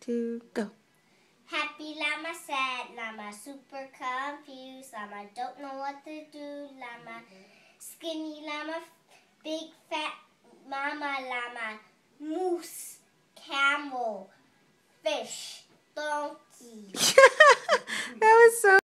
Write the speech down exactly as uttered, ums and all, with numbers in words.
two, go. Happy llama, sad llama, super confused llama, don't know what to do llama, skinny llama, big fat mama llama, moose, camel, fish, donkey.